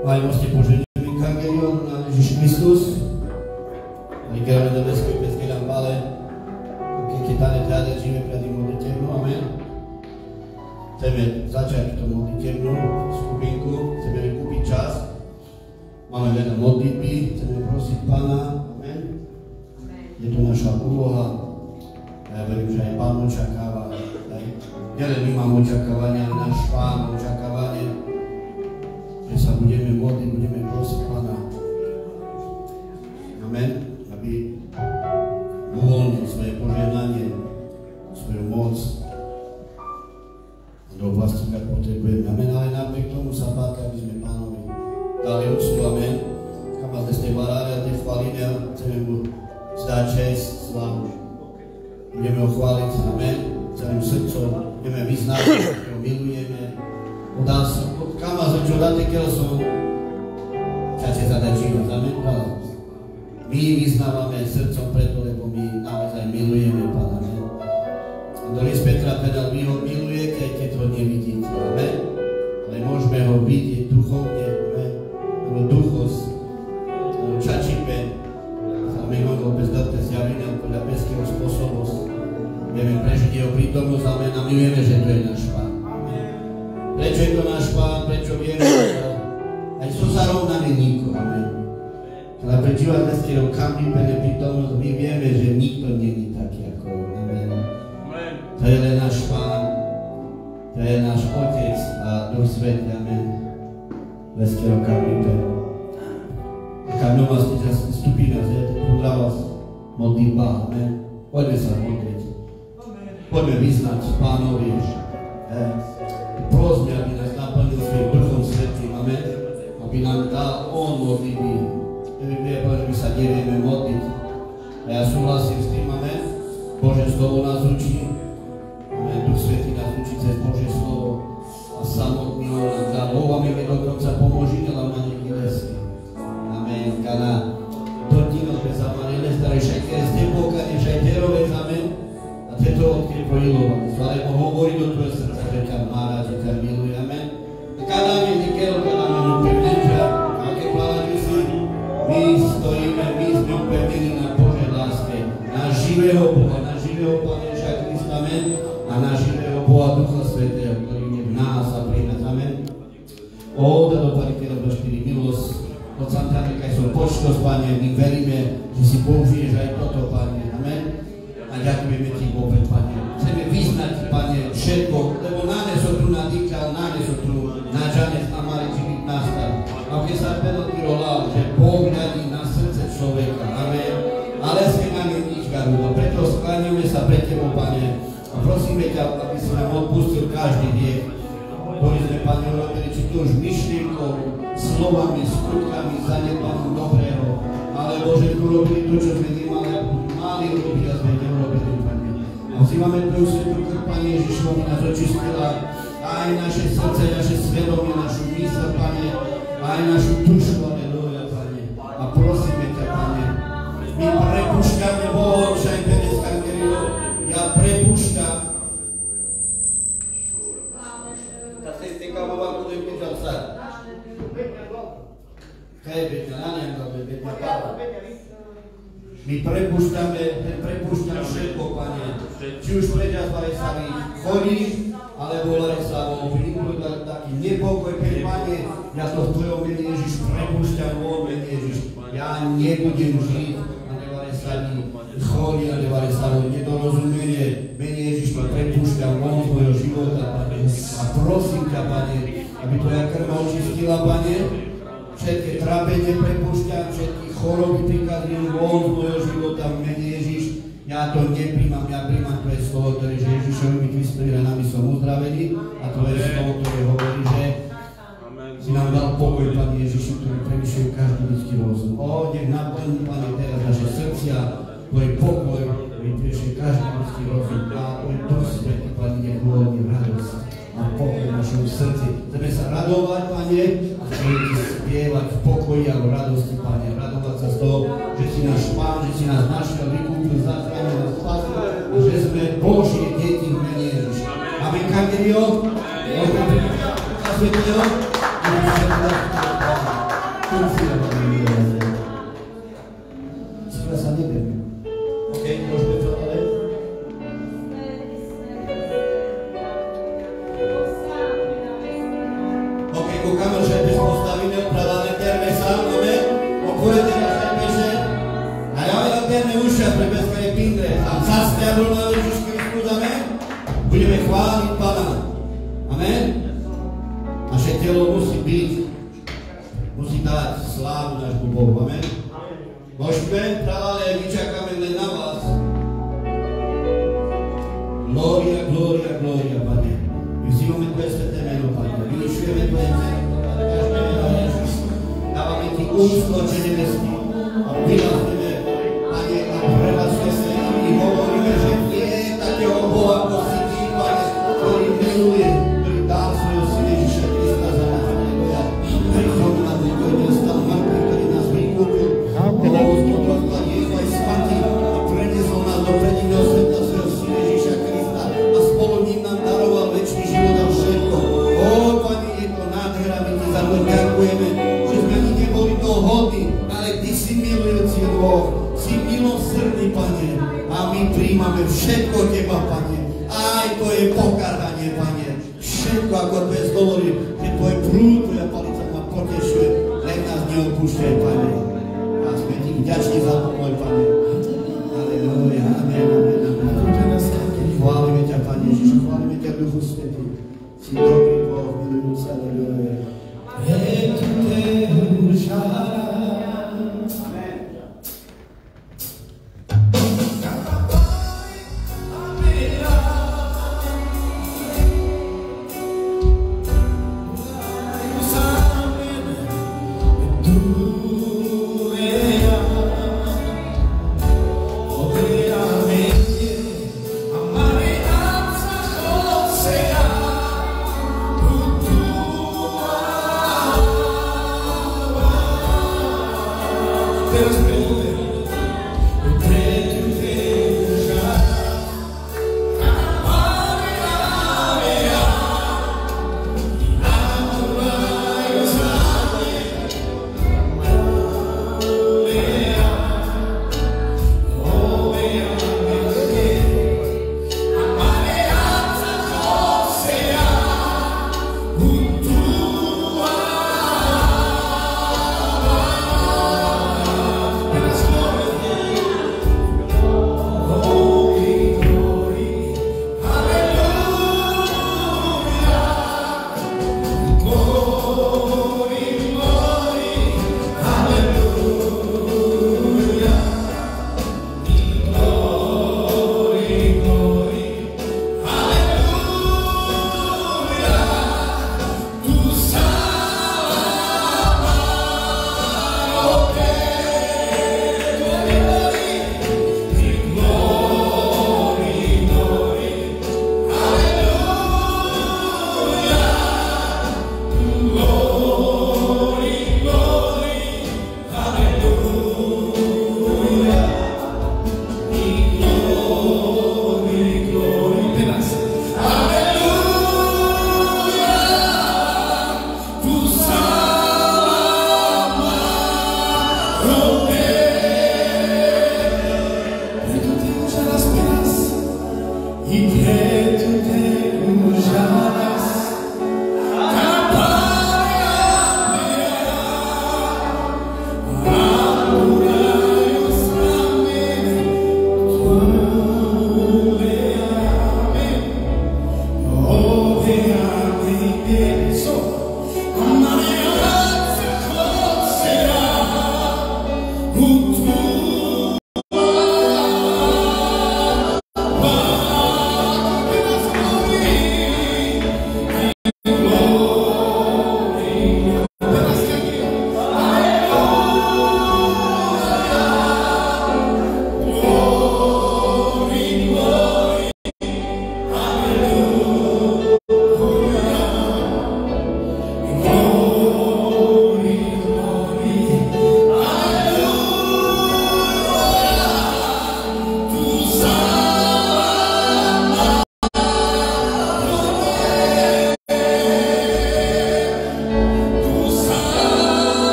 Majmosti požehnali Evangelium na Ježiš Kristus. Richiamo da desco e pesche lampale, che tale teatro ci vede di modlitevnu, amen. Chceme začať tú modlitevnú skupinku, chceme vykúpiť čas. Máme veľa modlitby, chceme prosiť Pána, amen. Je to naša úloha. Ja verím, že aj Pán očakáva. Nielen my máme očakávania, ale náš Pán očakávanie, že sa budeme modliť, budeme prosiť Pána. Amen. Aby uvoľnil svoje požehnanie, svoju moc do oblasti, keď potrebujeme. Amen. Ale napriek tomu sa pátka, aby sme Pánovi dali úctu. Amen. Kam vás dnes baráre a tie chválime a chceme mu zdať čest, slávu. Budeme ho chváliť. Amen. Celým srdcom budeme vyznať, že ho milujeme. Kam vás čo dáte, keď som čače zadať život. Amen. My vyznávame srdcom preto, lebo my naozaj milujeme Pána. A do list Petra povedal, vy ho milujete, aj keď ho nevidíte. Amen. Ale môžeme ho vidieť duchovne. Amen. Lebo duchos čačíme. Amen. Mám ho bezdatné zjavenie podľa bezkého spôsobosť. Vieme prežiť jeho prítomnosť. Amen. A my vieme, že to je náš Pán. Prečo je to náš Pán? Prečo vieme? Aj sú sa rovnami nikoho. Amen. Ale prežívať dneského kamni pre neprítomnosť, my vieme, že nikto není taký ako on. Amen. To je len náš Pán, to je náš Otec a Duch Svätý. Amen. Dneského kamni pre. Kamňom vás vstupí na zem, podľa vás modlitba. Amen. Poďme sa modliť. Poďme vyznať Pánovi. Prosme, aby nás naplnil svojím Duchom Svätým. Amen. Aby nám dal on modlitby. My sa nevieme modliť. A ja súhlasím s tým, amen. Božie slovo nás učí. Amen. Duch Svätý nás učí cez Božie slovo. A samotný on nám dá. Boha mi dokonca pomôži, ale ma niekde lesky. Amen. Kana tvrtino bez amane, staré všetké z tebovka, nešaj terovec, amen. A tieto odkry projilovať. Lebo hovorí do tvojho srdca, že ťa má rád, že ťa miluje, amen. Kana mi nikelo, kana mi upevnenča, aké plávajú si. My stojíme, my sme upevnení na Božej láske, na živého Boha, na živého Pána Ježiša Krista, amen, a na živého Boha Ducha Svätého, ktorý je v nás a pri nás, amen. O, da dopadne do 4 milosť, od Santana, kaj som počnosť, Pane, my veríme, že si použiješ aj toto, Pane, amen. A ďakujeme Ti, Bože, Pane. Chceme vyznať, Pane, všetko, lebo náne sú tu nadýkal, náne sú tu náčanec a mali či byť nastal. A keď sa Pedro Tyrolal, že Boh hľadí na srdce človeka, amen. Ale sme máme nič, Garudo, preto skláňujeme sa pre Tebou, Pane. A prosíme ťa, aby si nám odpustil každý hriech, ktorý sme, Pane, urobili, či to už myšlienkou, slovami, skutkami, zanedbaním dobrého, alebo že tu robili to, čo sme mali urobiť a sme neurobili, Pane. A vzývame Tvoju svetú krv, Pane Ježišovi, nás očistila aj naše srdce, naše svedomie, našu mysl, Pane, aj našu dušu, aleluja, Pane. A prosíme ťa, Pane, my prepúšťame Bohom, však dnes Kangerilo, ja prepúšťam. Tak sa istý kamová, kto je pýtal sa. Kaj je Beťa, na nejak, Beťa, Páva. My prepúšťam všetko, Pane, či už preďa Varesami chodí, alebo Varesami príbuď taký nepokoj, Pane, ja to v Tvojom mene Ježiš prepúšťam, vo mene Ježiš, ja nebudem žiť na Varesami chodí, na Varesami nedorozumenie, mene Ježiš to prepúšťam von z mojho života, Pane, a prosím ťa, Pane, aby Tvoja krv ma očistila, Pane, všetky trápenie prepúšťam, všetky choroby prikazujem von z mojho života v mene Ježiš. Ja to nepríjmam, ja príjmam Tvoje slovo, ktoré že Ježišovi Kristovi ranami som uzdravený a Tvoje slovo, ktoré hovorí, že si nám dal pokoj, Pane Ježišu, ktorý prevyšuje každý ľudský rozum. O, nech naplní, Pane, teraz naše srdcia, Tvoj pokoj, ktorý prevyšuje každý ľudský rozum a Tvoj Duch Svätý, Pane, nech uvoľní radosť a pokoj v našom srdci. Chceme sa radovať, Pane, a chceme Ti spievať v pokoji a v radosti, Pane. Radovať sa z toho, že si náš Pán, že si nás našiel, vykúpil, zachránil nás spasil a že sme Božie deti v mene Ježiša. Amen, Kangerio? Amen.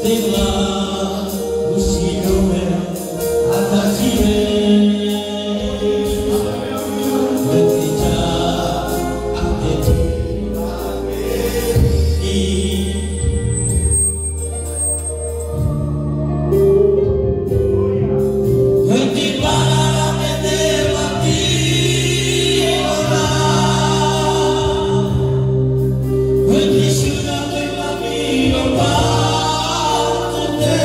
When you should have been my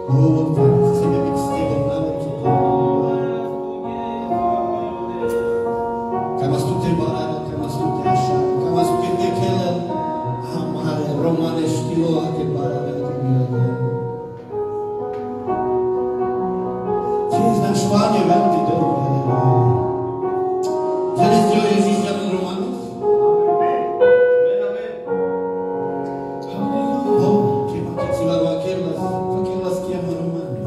Chceme byť s Tebou na veky. Kamastute barana, kamastute aša, kamastute tekele, amare, romane, štilo, aké barane, Tiež náš Pán je veľmi dobrý. Zanezdiel Ježíš ďalej Romanos? Keď si varu aquelas que amam Romanos.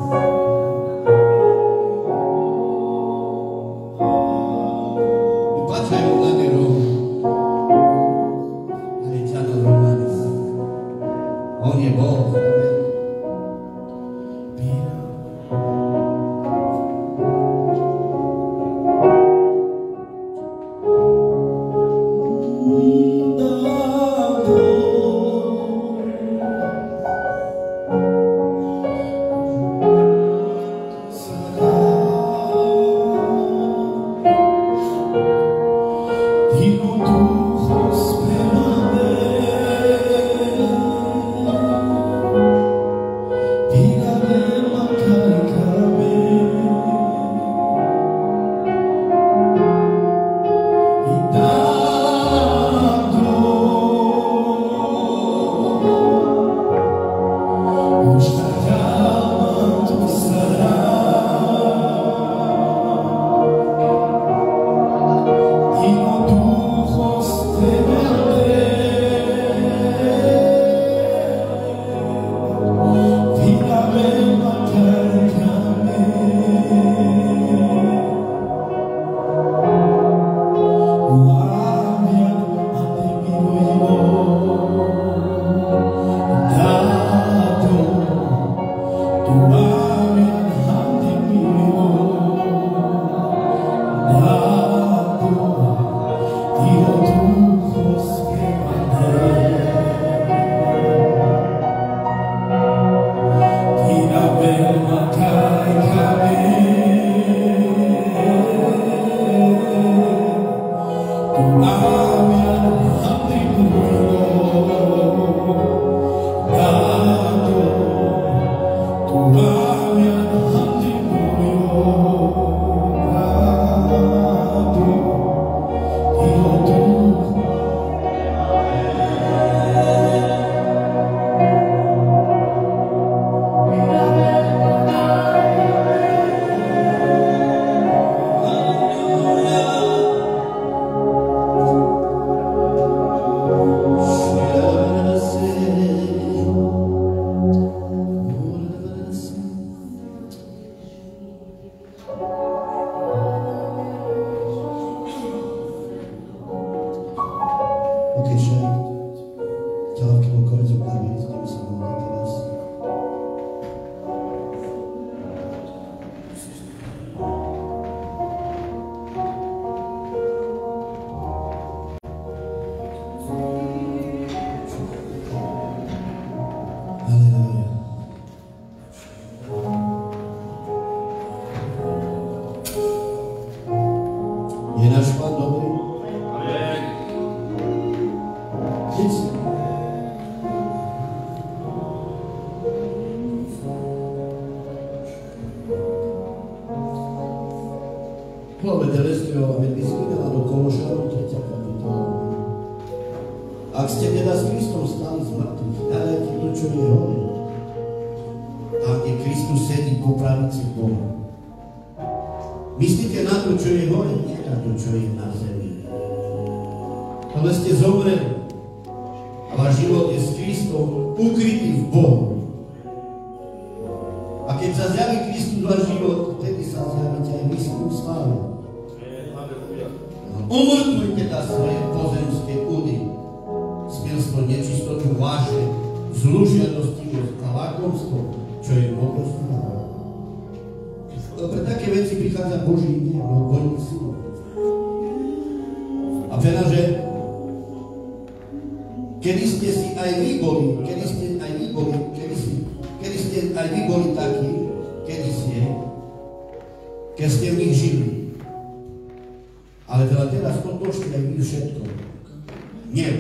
Mi pace è una di Roma. Iniziano Romanos. Ogni volta. Je náš Pán dobrý? Amen. Povede Lestio, veď by spínala do Kološanov 3. kapitola. Ak ste teda s Kristom stali z mŕtvych, hľadajte to, čo je hore. Tam, kde Kristus sedí po pravici Boha. Myslíte na to, čo je hore, nie na to, čo je na zemi. Ale ste zomreli a váš život je s Kristom ukrytý v Bohu. A keď sa zjaví Kristus váš život, vtedy sa zjavíte aj vy s ním sláve. Umrtvujte teda svoje pozemské údy, smilstvo, nečistotu, vášne, zlú žiadostivosť a lakomstvo, čo je mokrosť. Pre také veci prichádza Boží hnev, Boží súd. A teda, že kedy ste aj vy boli takí, keď ste v nich žili. Ale teda teraz otočte aj vy všetko. Hnev,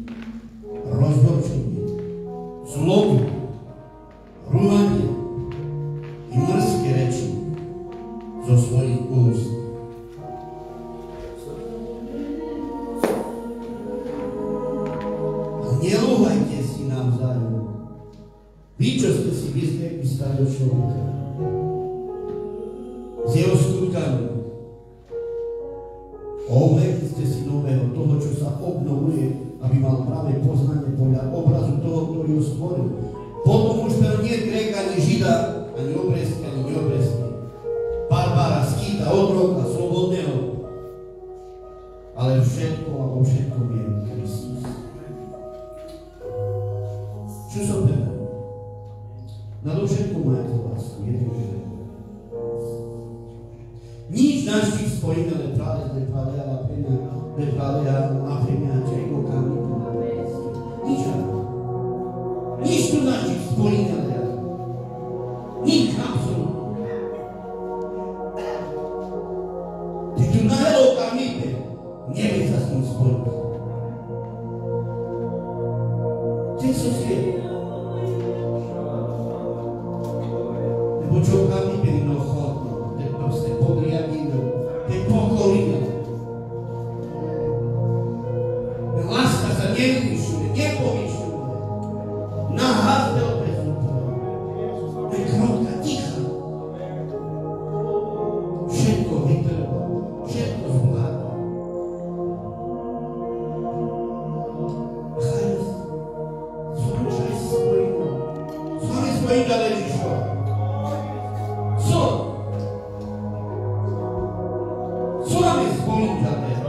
rozhorčenie, zlobu, rúhanie, každého človeka. S jeho skutkami. Oblekli ste si nového, toho, čo sa obnovuje, aby mal práve poznanie podľa obrazu toho, ktorý ho stvoril. Potom už to nie Gréka, ani Žida, ani obrezky, ani neobrezky. Barbára, skýta, otroka, slobodného. Ale všetko a vo všetkom je Kristus. Čo som povedal? Nado všetko máte lásku, jedine všetko. Nič našich spojenia nepráve na premia čego kami. Nič tu našich spojenia nepráve. Nič absolútne. Ty tu nahelo kami, nevie sa s ním spojiť. Ty sú sviet. Lebo čo kami no chodno, te proste podriadino, te pokolino. Láska sa nevyšuje, nepovyšuje. Nahádne opäzúpova. Je krotka, ticha. Všetko vytrvá, všetko zvládá. Spojita Ježišova. Co nám je spojita Ježišova?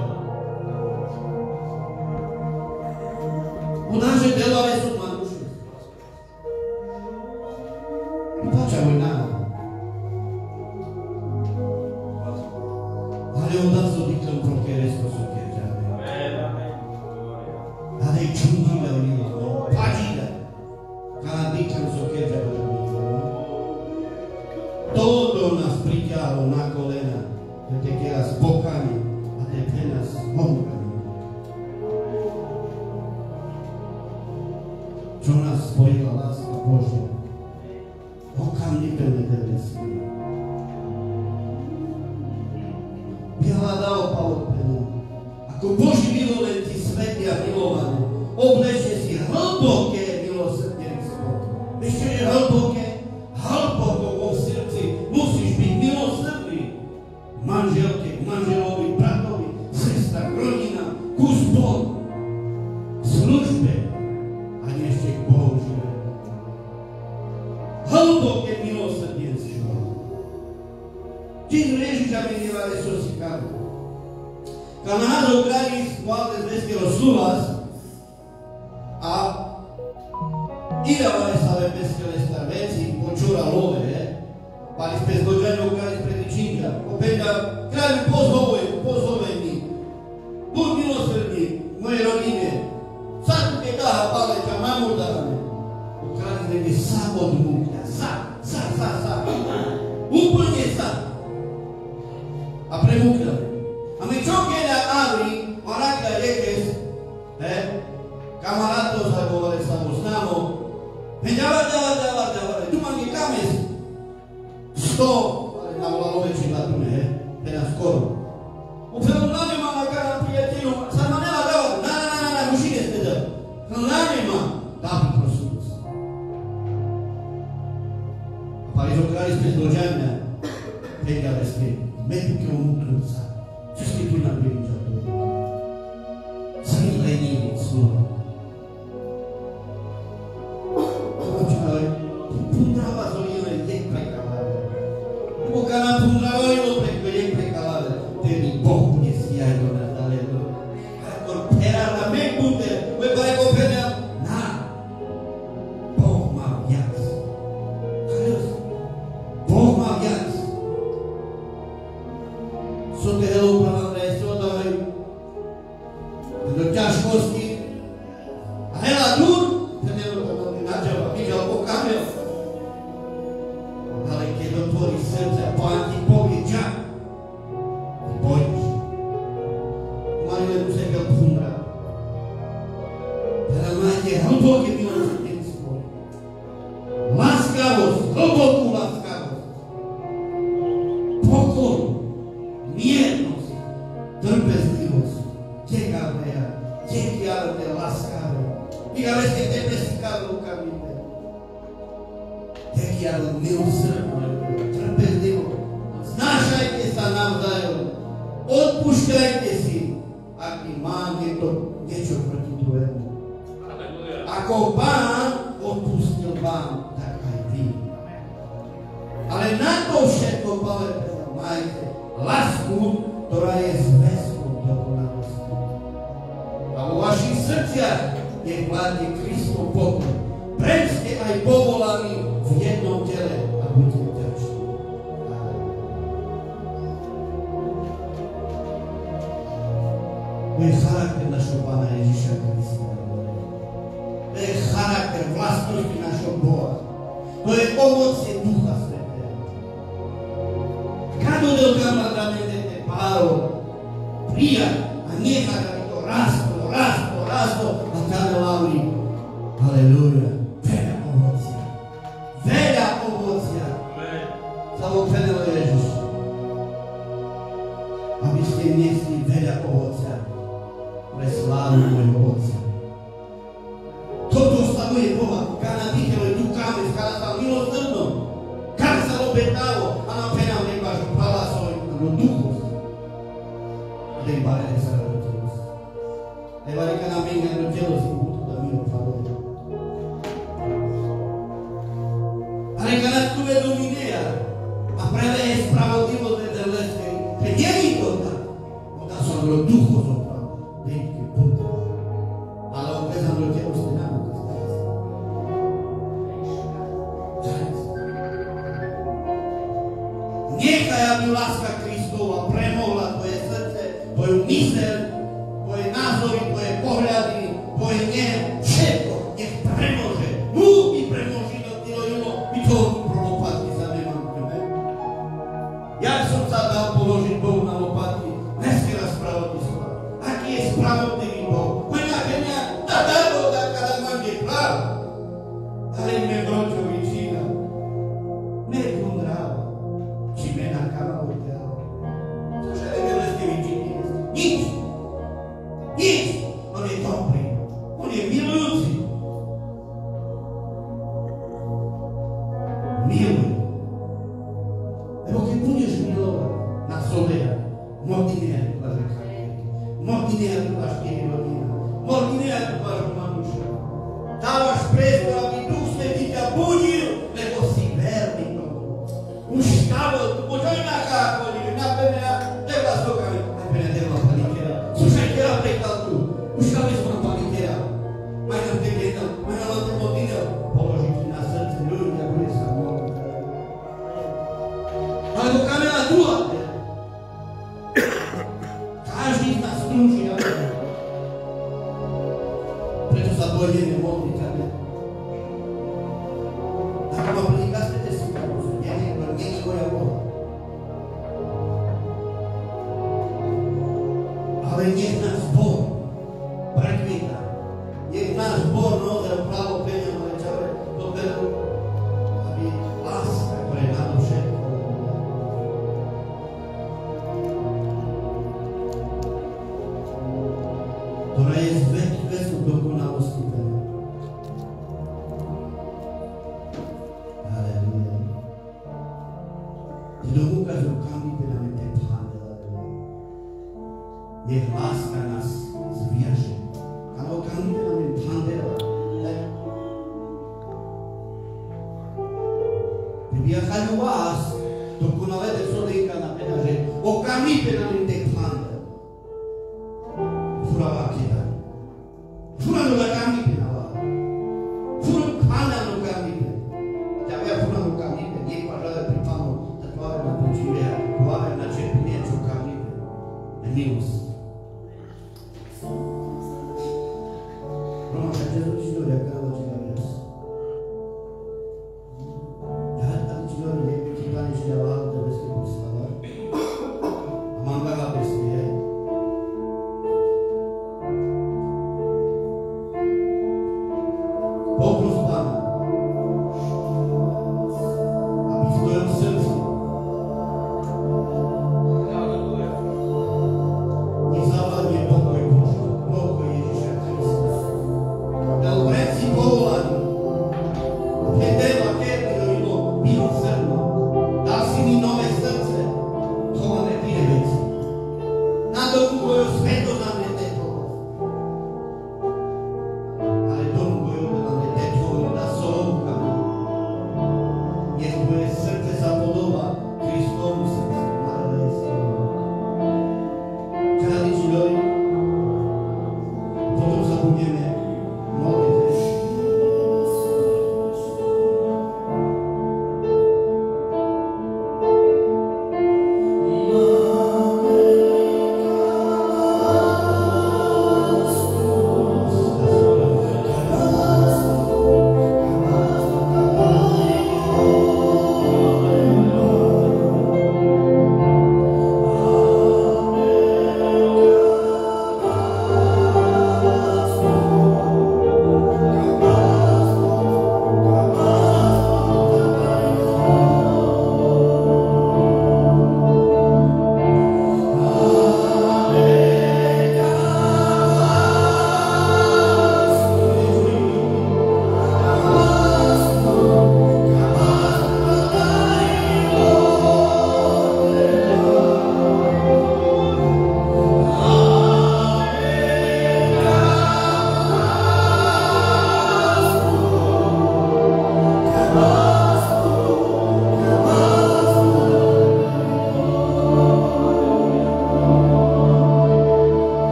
U naše delové sú manuše. Vypačajú nám. Ale od nás oddyklom proti resko sú kieťané. Ale i čundíme o nima. Pačíme. Kada dyklom sú kieťané. Todo nás priťahlo na kolena, že te nás bokami a te pre nás homkami. Čo nás spojila láska Božia, okamžite nebesný. Vyhľadal Pavol, ako Boží milovenci svätí a milovaní, oblečte si hlboké milosrdenstvo. Ešte je hlboké, hlboko vo srdci musíš byť milosrdný. Manželke, manželovi, bratovi, sestra, rodina, kus Bohu, službe a nie ešte k Bohu živé. Hlboké milosrdenstvo. Ti Ježiša menívali sosikami. Kad názov krají schválne zvestilo súhlas a idavali sa ve bezkele starveci, počúra love, pali sme zgođaňou krali predi činka. Openda, kralju pozoveni, buď milosrdný v mojej rodine. Sad ke daha paleća mamudavane. Kralj nebe sa odmúkňa, sa. Úplne sa. A premúkňali. A my čo keďa avri, onakda jekes, kamaráto sa govore sa mu známo, dávaj, tu mám kames. 100, ale navolalo väčší latune, teraz skoro. Upeľu na nema na kanál priateľu, sa ma nemá dávať, na, mužine ste dať. Na nema, dávaj prosím. A pali zokrali sme z dožania, pekali sme, meduke omúknúca, čo ste tu nabili za to? Zlení slova. Pundrava zolile je prekalare. Poka na pundrava preko je prekalare. Temi Boh nesiaj do nás daleko. Ako pera na me bude, lebo ako pera na. Boh má viac. Boh má viac. Sú te helúpa vám rejsodoj. Do ťažkosti. A hela dur. Ale keď otvorí srdce a Pán ti povie čak, ty pôjdeš. Mali len usekel pundra. Teda máte hlboké milosrdenstvo. Láskavosť, hlbokú láskavosť. Pokoru, miernosť. milosrdno, trpezlivo. Znášajte sa navzájom. Odpúšťajte si, ak má niekto niečo proti druhému. Ako Pán odpustil vám, tak aj vy. Ale na to všetko povedal, majte lásku, ktorá je zväzkou dokonalosti. A vo vašich srdciach nech vládne Kristov pokoj. Preň ste aj povolaní v jednom tele a buďte vďační. To je charakter našho Pána Ježiša Krista. To je charakter vlastnosti našho Boha. To je ovocie Ducha Svätého. Cada del camaramente de paro prijať a nechať, aby to rastlo a táto lauri. Halelúja. Veľa ovocia. Zaopenilo Ježiš. Aby ste niesli veľa ovocia pre slávu môjho Otca. Toto oslavuje Boha. Kada videlo tu kamen, kada sa milosrdno. Kada sa obetalo, a napenal nebažu palasoj na duchos. Dej bare sa roditeľosť. Dej bare ka nám menga roditeľosť i budu da milo favore. Ale kada tu vedo minea, a prele je spravodlivosť vedeleskej, že nie je to tak. Oda som ro duchos opravdu. Dej ke budu. Ale obezam roditeľosť ne nám. Nechaj, aby láska Kristova premohla tvoje srdce, tvoju myseľ, tvoje názory, tvoje pohľady, tvoje hnev, všetko nech premôže. Múky premôži do tilo, my toho pro lopatky sa nemám. Ja som sa dal položiť Bohu na lopatky, neskera spravodlivosti. Aký je spravodlivý Boh? Mňa, tá Boh, kada mám je práv. Ale ime bročovi čína. Nech on dráva. Či mena kama odtiaľ. Cože nevieme ste vyčiniť? Nič. On je dobrý. On je milujúci. Miluj. Lebo keď budeš milovať na soleja, možný nie je tvoja žeka. Možný nie je tvoja 4 rodina. Možný nie je tvoja manuša. Dávaš priestor, aby Duch Svätý ťa budil, lebo si verný tomu. Už stalo, poďoj na kákoli, na penia, teba stokami, aj penia teba palikera. Slušaj teba prekal tu, už kami som palikera. Maj nám tebe jedno, maj nám tebe odinel, položí ti na srdce ľudia, bude sa môcť. Alebo kamera druhá. Každý z nás slúži, ale preto sa pôjdeme modliť, ale ako ma prikaste si kamu, nie je moja Boha. Ale nech nás Boh prekvíta. Nech náš Boh naozaj právo peniam a večere doberú, aby láska pre nado všetko. Ktorá je zväzku dokonalosti veľa. Halleluja. Ti dovúka z rukami penamente Pána. Nech láska nás zviaže. Ano, rukami penamente Pána. Vybiachajú vás dokonale de solinka na penaže. Rukami penamente Pána. Furava kita. Furano la kami penawa. Furano Pána no kami. Ďakujem furano kami. Nie pažada pripano. Tatváre na počívia. Hlavne na čerpenie, čo kami. Milosť. Roma, že ti doria káva, či na viac. Ja, tam ti doria, ti pani, že ja vám, da bez keď poslava. A mám veľa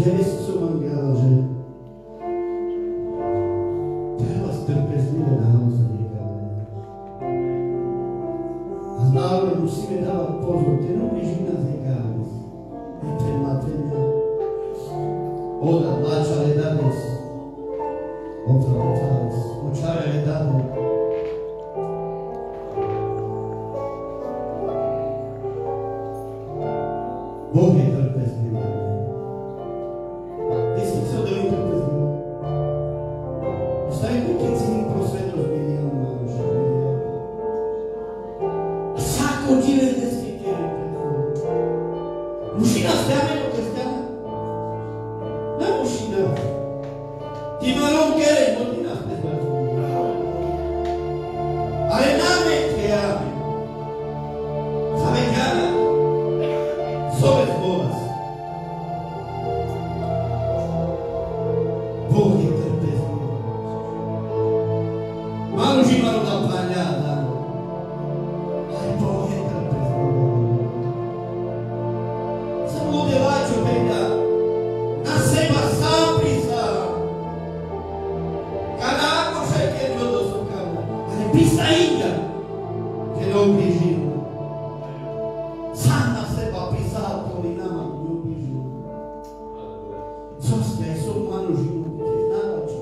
Kedy som vám povedal, že treba trpezlivé naozaj nekáme. A zároveň musíme dávať pozor, ten ubliží nás nekáme. Ten matenia, oda plačale dades, otrapetales, očarele dades. Boh je trpezlivý. Ty si chcel veľmi trpezlivý. Staj tu, keď si mi prosvetlo zmenil, Maroša, videl. Sako divé dneske kjere prethodno. Mušina stane do kresťana? Ne mušina. Ti marom kjere, no ti nás nezrazumí. Ale náme kjere. Zaveďana. Sovec Boha. Boh je trpezlivý. Malo živalo da planjada. Aj Boh je trpezlivý. Sam ovdje vaću penda na seba sam priznao. Kada ako šajke ne odosokamo, ali pisa inga, ke ne obližimo. Sam na seba priznao, koli nama ne obližimo. Zoste je so malo život, je znavačo.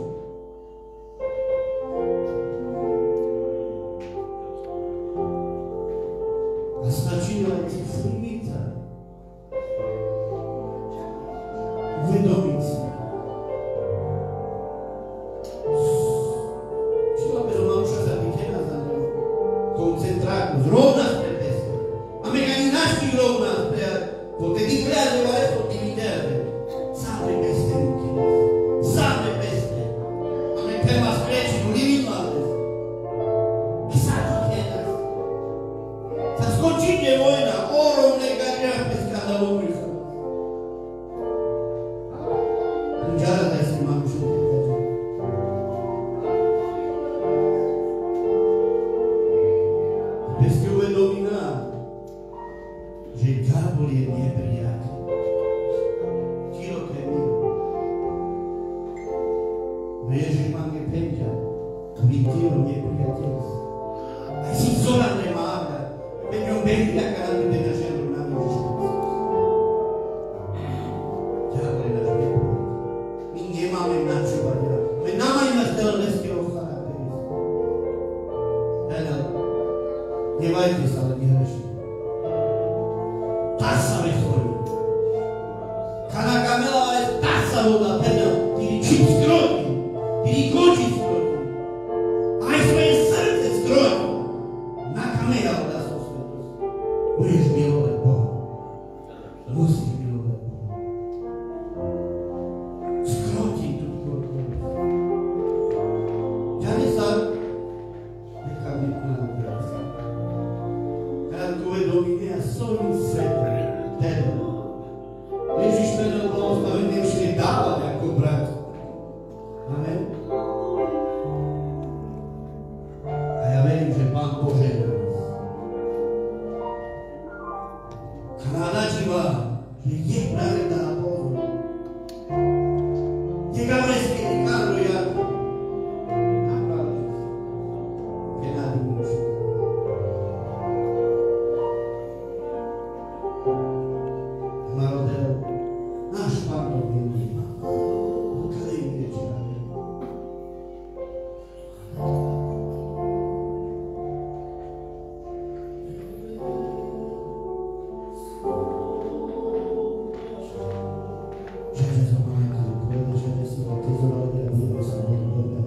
A značila je si fulmica. Uvedomiť si. Čula by do Maruša sa vytena za ňou. Koncentráku, zrovna s trpezlivým. Máme ani naši rovná, potedy kreativa responsabilitate. Same peste ruky. Same peste. Máme prema spreči, ľudí máme. A sami kienas. Sa skočíte vojna, orovne gariach bez skandalov prichádza. Žádá si Marušu príkladu. Bez ti uvedomí nám, že diabol je nepriateľ. Kiroké my. Ježiš máme penťa, tvý tilo nepriateľstv. Aj si zora nemága, peňom behli, aká nám bude na ženu na myšlicu. Diabol je náš nepriateľ. My nemáme načúvania. My nemajú nás teleneského charakteru. Teda, nevajte sa, ale nehrešite. Tak sa vytvorí. Kada kamela je tak sa voda, teda, ty čím skrojí, ty koči skrojí. Aj svoje srdce skrojí. Na kamela voda sa osvetosť. Budeš milovať Boha. Musíš milovať Boha. Skrotí tu skrojí. Ďalej sa nechám nepnávať. Kada tu uvedomí a svojím svetom. Teda. Ježiš menil blahoslavený všade dávať ako brat. Amen. A ja verím, že Pán požehná nás. Kanada živá, že je práve dá pozor. Je gavreské, je Karlo Jarko. Napravdu. Genádý Mušek. Narodil náš Pán to vníma. Kada im večera. Žeže sa malenka povede, žeže si otezovali a budeme sa modliť.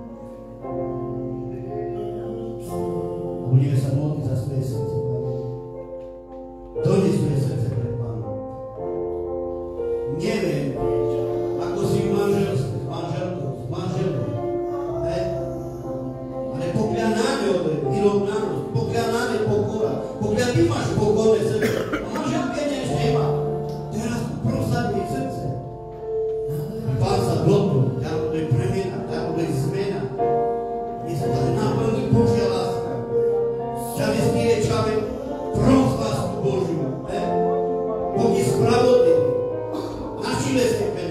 Budeme sa modliť za svoje srdce. Dojde svoje srdce pred Pánom. Neviem, ako si v manželstve, s manželkou, s manželom. Ale pokiaľ náme vyrovnanosť, pokiaľ náme pokora, pokiaľ ty máš pokorné srdce, a manželka než nemá, teraz prosadí srdce. Pán sa dotknul, ťa bude premena, ťa bude zmena. Nie sa ťa naplní Božia láska. Ťa neskýrečame prosť lásku Božiu. Boh je spravodlivý. Našile ste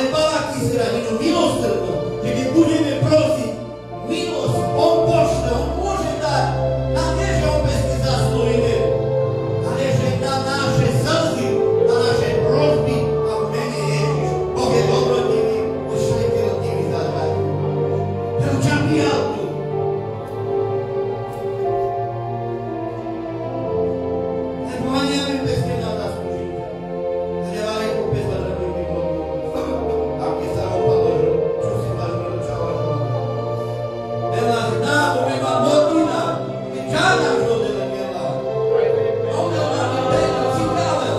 Balak Izrael, no milosrdno, že keď budeme prosiť milosť, on pošle, on môže dať. A nie, že on bez tých zaslúžime, ale že na naše slzy, na naše prosby a v mene Ježiš. Boh je dobrotivý, ušliteľný zadať. Pero čo prijal tu? Nepoháňame pesne na zaslúženie. Hnevali kúpe za drvnými vodu. A keď sa opaložil, čo si máš vyručávať? Ela zná, bo mi má modlina. Ty čádaš do delegela. On je na mi tejto cikável.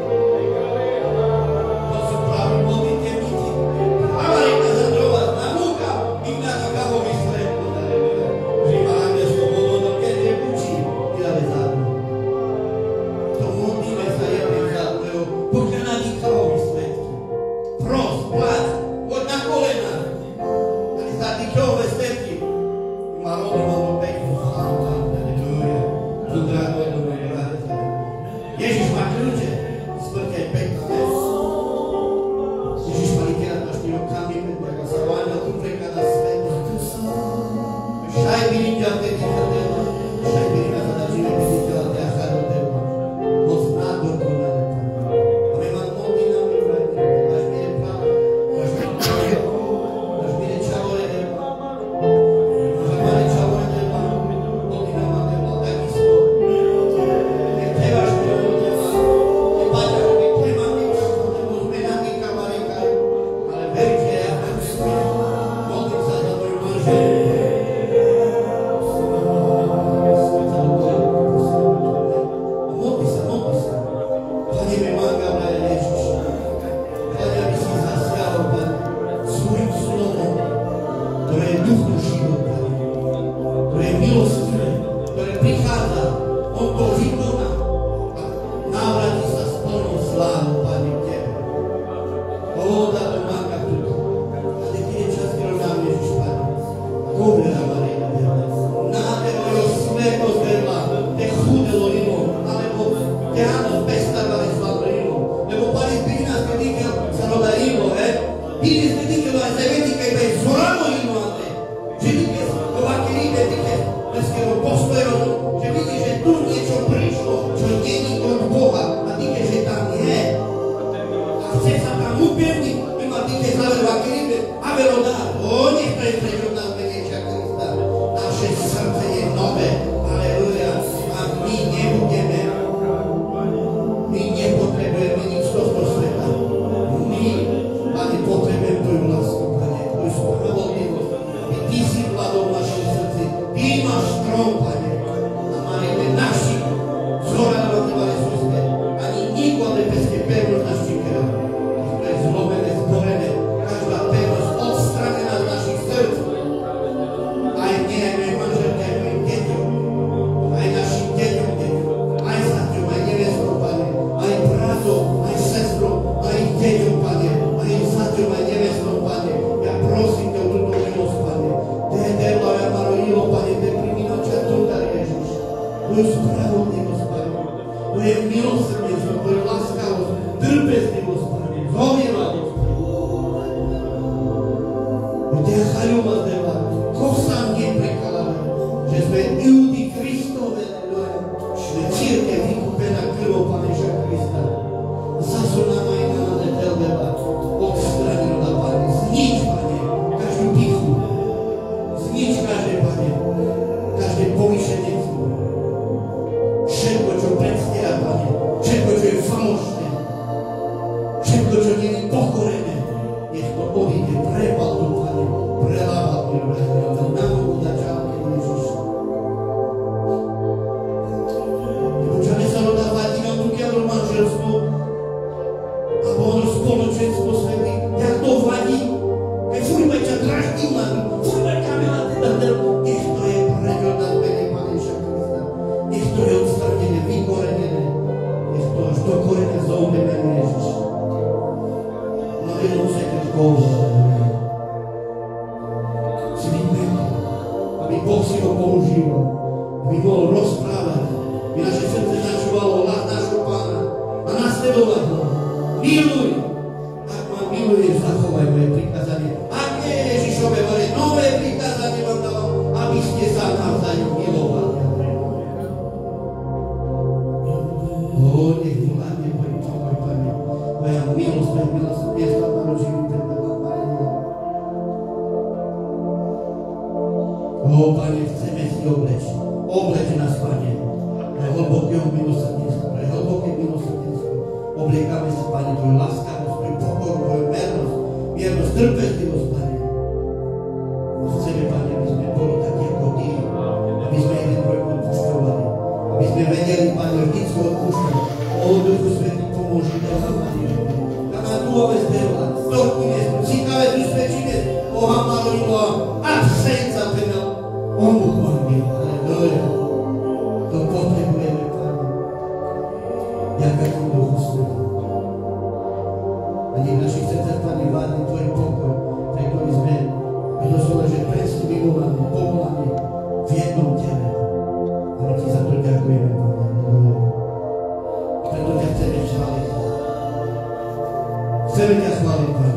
To sú praví modlitevníci. Amarika zadrovať na múka. Ignáka kavovi svetlo. Primáhame slobodu, no keď je učí. Vydáme zádu. To modlíme sa jedným za druhého. Požehnaní kavovi svetky. Pros, plať, poď na kolena. Ani sa tí kavové svetky. Má rodinu peknú slávu. Aleluja. Ježiš má kľúče. Smrť je pekná vec. Ježiš má likera na štyrokamí, ako sa váňa tu prekladá svet. Šaj vidíte, a vtedy chodila. Šaj vidíte, a zadačíme vidíte, a teda chadu teba. Moc nádor konale. A my mám modlí na mi vrajte. Až mi je práve. Až mi je čavore teba. Až ma je čavore teba. Modlí na ma teba. Takisto. Nech teba štyro teba. Ne páťa, že nech teba teba. Nebo zmenami kamarekajú. Ale verí, že ja tam smiem. Modlím sa za moju manželu. Modli sa. Pane, mi mága vraje Ježiš. Pane, aby si zasiahol, Pane, svojim slovom, ktoré je duch do života, ktoré je milostivé, ktoré prichádza, on to vykoná a návratí sa s plnou slávou, Pane, k Tebe. Voda do mága tuto. Ale Ty je čas, ktorý nám Ježiš, Pane. Kovrela Marina, nádherno jeho svetosť vedla, te chudelo imo, alebo te áno pestavali slavrino, lebo Pane, pri nás, keď ikel sa roda imo, Píris, keď ikel aj zemetika, iba je zorano imo, Ante. Že nikde, ovake ribe, nikde, leského postojero, že vidíš, že tu niečo prišlo, čo nie je od Boha, a nikde, že tam je. A chce sa tam upevniť, ima nikde záver ovake ribe, a verodá, nech to je prečo nás menejšia Krista. Naše srdce je nové, aleluja, a my nebudeme. My nepotrebujeme nič z tohto sveta. My, Pane, potrebujeme Tvoju lásku, Pane, Tvoju spravodlivosť. I Ty si vládol v našom srdci. Ty máš strom, Pane. A máme naši zorano Teba Jezuske. Ani nikole bez Te pevnosť náš čikera. To je zlomené, zborené. Každá pevnosť odstranená z našich srdc. Aj mne, aj mojej manželke, aj mojim deťom. Aj našim deťom, aj zaťom, aj nevestom, Pane. Aj bratom, aj sestrom, aj ich deťom, Pane. Aj ich zaťom, aj nevestom, Pane. Ja prosím ťa o túto milosť, Pane. Debla, ja marojilo, Pane, te priminočia tudar, Ježiš. Tvoju spravodlivosť, Pane. Tvoje milosrdenstvo, Tvoju láskavosť, trpezlivosť, Pane. Zhovievavosť. Te chajúma zdeva, kosám neprekalavé, že sme ľudí Kristove, sme církev vykúpená krvou Paneša Krista. Zasúnam aj na Telbeba, odstranil na Pane, znič, Pane, každú pichu, znič každé, Pane, každé povýšenectvo, všetko, čo predstiera, Pane, všetko, čo je falošné, všetko, čo nie je pokorené, nech to odíde, prepad to, Pane, preláva to, to nám udačálke, Ježiš. Počame sa rodávať inou tu kiadru manželstvu, alebo ono spoločenstvo svety, jak to vadí, keď furt ťa draždí mladí, furt ťa mela teda, nech to je prerodané mene Paneša Krista, nech to je odstranené, vykorenené, nech to až do korene zoumne mene Ježiš. No jenom sa ťa škola. Si vypekol, aby Boh si ho používal, aby mohol rozprávať, aby naše srdce načúvalo hlas nášho Pána a nasledovať ho. Miluj, ak ma miluješ, zachovaj moje prikázanie. Ak nie je Ježišové moje nové prikázanie vám dávam, aby ste sa navzájom milovali. Nech vládne môj pokoj, Pane. Moja milosť, moja milosť, miesta Pánu živým pred Tebou, Pane. Pane, chceme si obleč nás, Pane, pre hlbokého milosrdenstva, pre hlboké milosrdenstvo. Obliekame sa, Pane, Tvoju láskavosť, Tvoju pokoru, Tvoju miernosť, trpezlivosť, Pane. Chceme, Pane, aby sme boli takí ako Ty, aby sme jeden druhého odpúšťovali, aby sme vedeli, Pane, vždycky odpúšťať. O Duchu Svätý, pomôž nám, Pane. Tam má dôvez veľa, storkine, cíkavé usvedčine, Boha Marino a absenca teda. Ombuchovaný, aleluja. To potrebujeme, Pane. Ďakujem Ti, Duchu Svätý. A nech našich srdcach, Pane, vládne Tvoj pokoj, tak ktorý sme doslova, že presne milovaní, povolaní v jednom tele. A my Ti za to ďakujeme, Pane. Aleluja. Preto ťa chceme chváliť. Chceme ťa chváliť, Pane.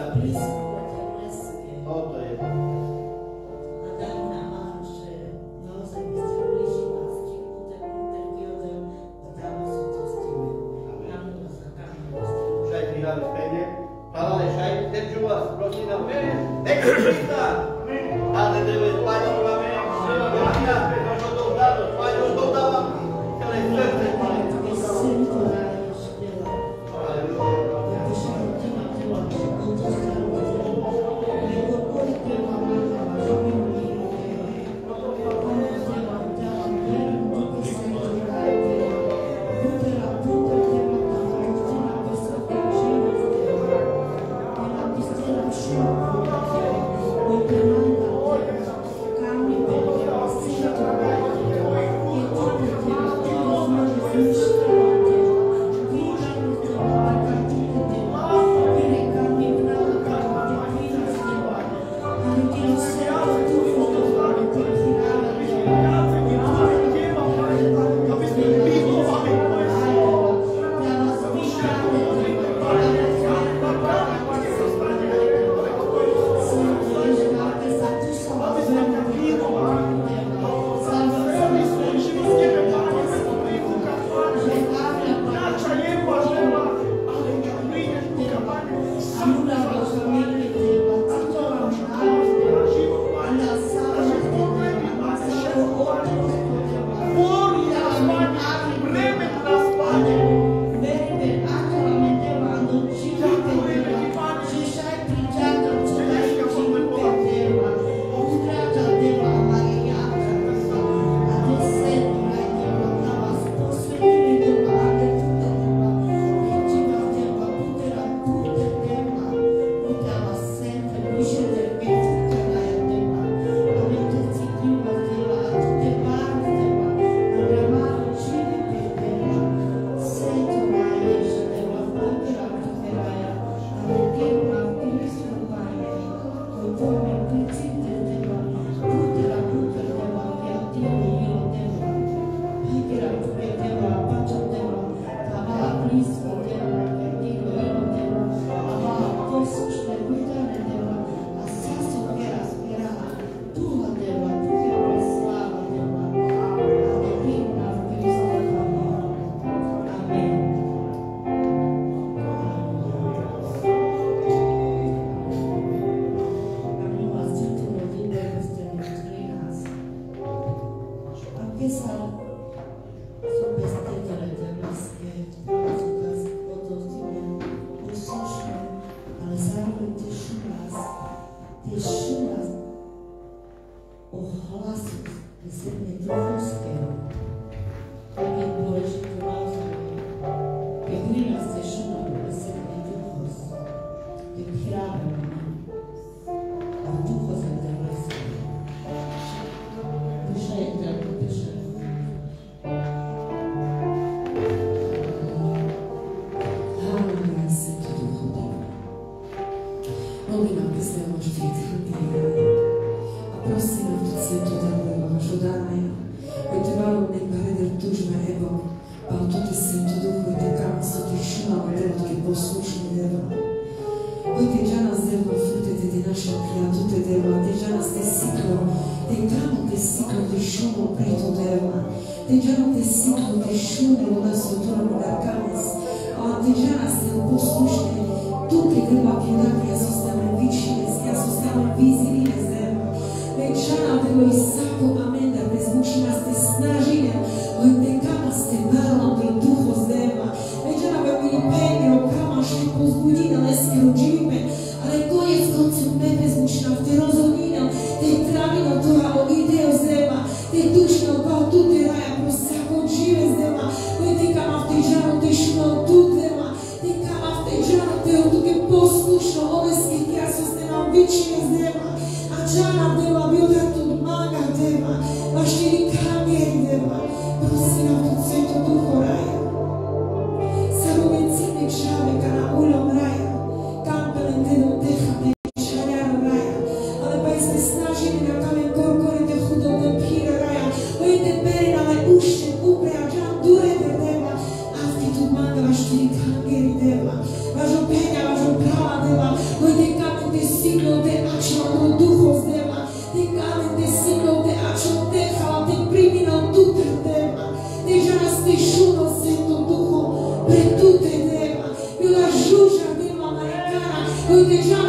Važu penja, važu prava deva, koji te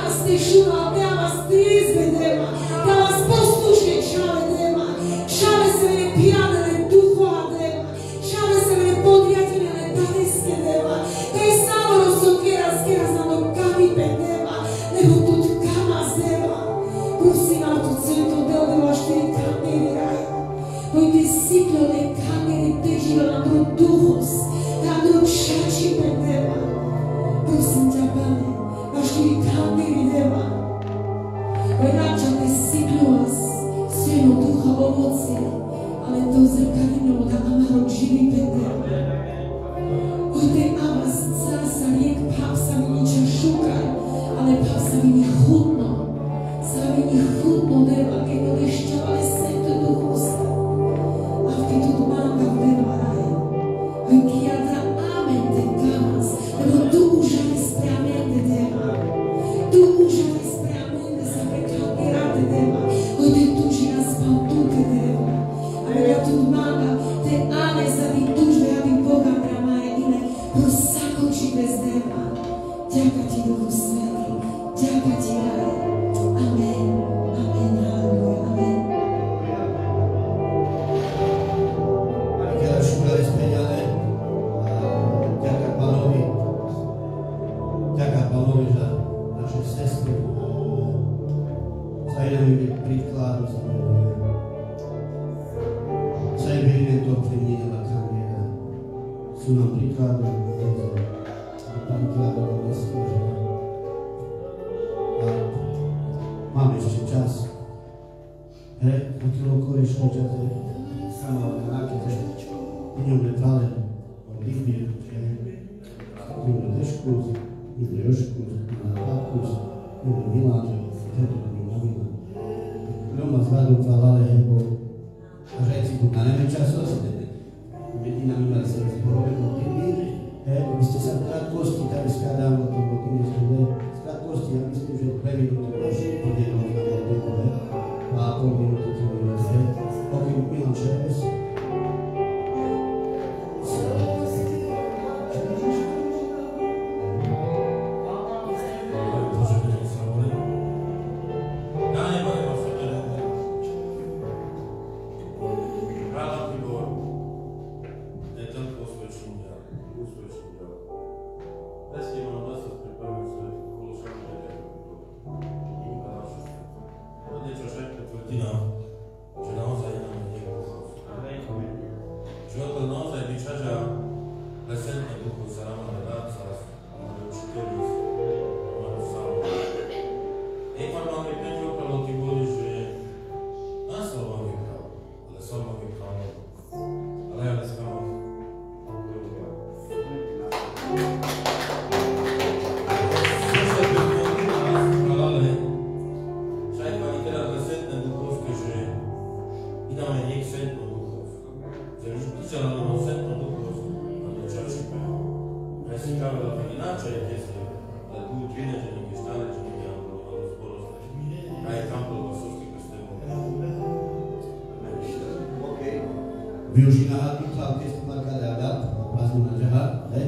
Využíva Arpita, orchestru Marka Dáda, prázdnu na Džaha,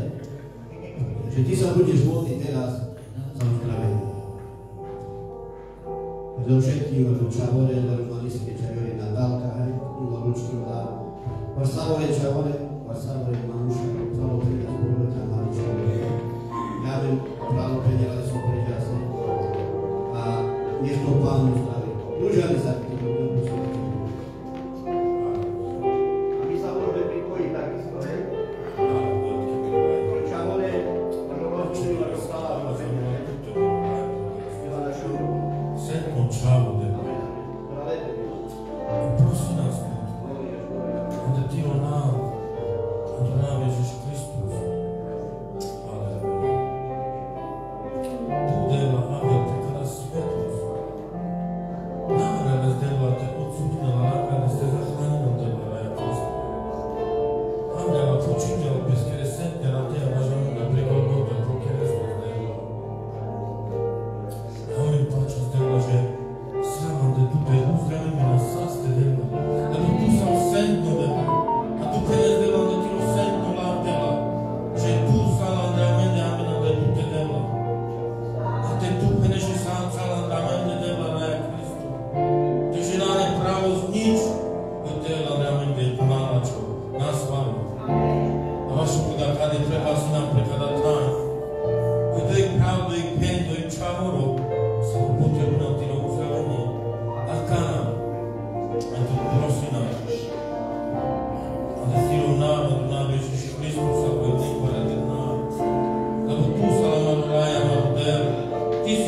že ty sa budeš modliť teraz za uzdravenie. Do všetkým, lebo čavore, lebo maniské čajori na dálka, lebo ručky dá. Vasavore čavore, vasavore manuša, pravo predia zborove tam manička. Ja viem, pravo predia, ale som predia sa. A nech to Pánu zdraví. Ľudia sa k tomu nebudú.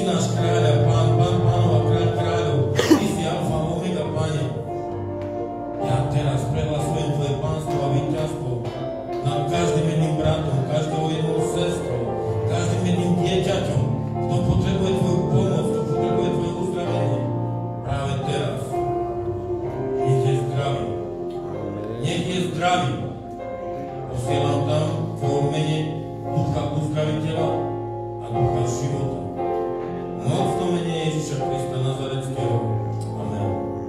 náš kráľ a pán pánov a kráľ kráľov. Ty si alfa a omega, Pane. Ja teraz prehlasujem Tvoje pánstvo a víťazstvo nad každým jedným bratom, každou jednou sestrou, každým jedným dieťaťom, kto potrebuje Tvoju pomoc, kto potrebuje Tvoje uzdravenie. Práve teraz. Nech je zdravý. Nech je zdravý. Posielam tam v Tvojom mene ducha uzdraviteľa a ducha života. Mocno mene Ježiša Krista Nazareckého. Amen.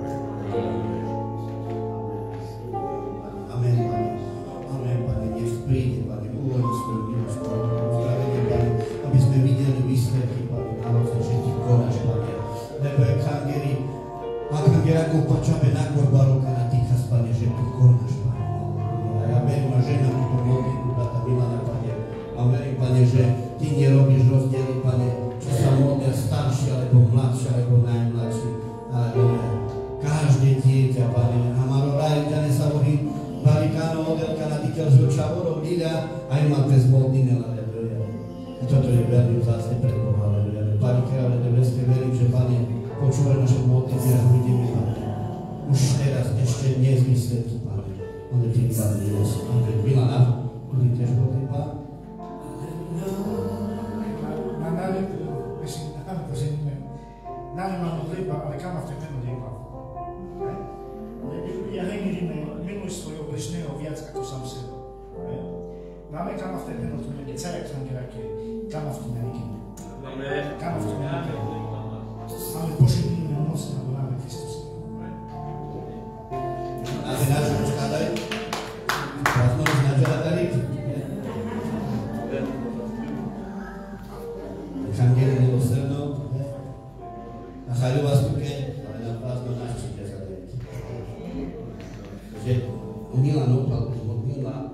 Amen, Pane. Amen, Pane. Nech príde, Pane, uvoľni svoju milosť, Pane, uzdravenie, Pane, aby sme videli výsledky, Pane, naozaj, že Ty konáš, Pane. Lebo ako počabe na korbaroka na týchas, Pane, že Ty konáš, Pane. A ja verím a ženám túto modlitbu brata Milana, Pane. A verím, Pane, že Ty nerobíš rozdiely, Pane, či sa modlia starší, alebo mladší, alebo najmladší. Aleluja. Každé dieťa, Pane, a maroraj, ťa nesavorí, Valikano, odelka na týkaľ z očavorov, Lilia, aj má bez modliny, aleluja. A toto je veľmi vzácne pre Boha, aleluja. Pane, kráľe nebeské, verím, že, Pane, počúvaj naše modlitby a uvidíme, Pane. Už teraz ešte dnes výsledky, Pane. Ale Ty Pane, Jezus. Amen. Milana, budem tiež modlitba. Näin mä oon liippaa, ale kannattaa mennä liippaa. Ja hengellinen minusta voi olla ne on viat ako sam sebe. Máme kannattaa mennä tuonne tsäjäksän jälkeen. Kannattaa mennäkin. Kannattaa mennäkin. Ale pošedníme moc na voláme Kristus. A ty náš skladaj. Prázdno značila tady. Evangelie milosrdno. Nacháľu vás tuke, ale na prázdno náš číte zadajte. Takže Milan opal, Milan.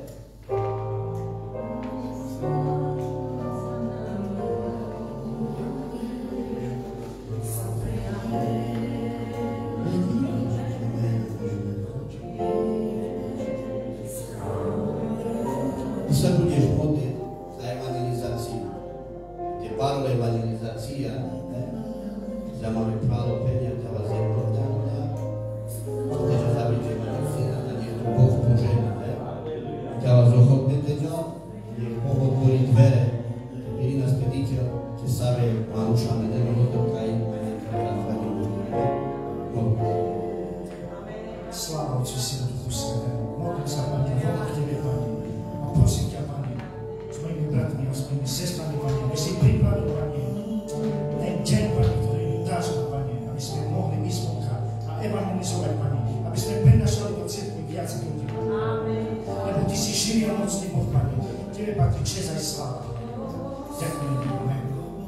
Ty sa budeš modliť za evangelizáciu. Tie párové evangelizácia, za máme právo penia, ťa vás jednotná. Chcete zabiť evangelizína, a nech to Boh požehná. Ťa vás ochotne teďa, nech Boh otvorí dvere. Irina spediteľ, že Save Marušame nemohlo do krajín, a nech to zachvádi. Sláva Otcu i Synu Duchu Svätému. Modlím sa, Pane, volám k Tebe, Pane. A prosím ťa, Pane, s mojimi bratmi a s mojimi sestrami, Pane, aby si pripravil, Pane, ten deň, Pane, ktorý dáš nám, Pane, aby sme mohli ísť vonka a evangelizovať, Pane, aby sme prenašali do cirkvi viac ľudí, Pane. Lebo Ty si živý a mocný Boh, Pane. Tebe patrí česť aj sláva. Ďakujem, Amen.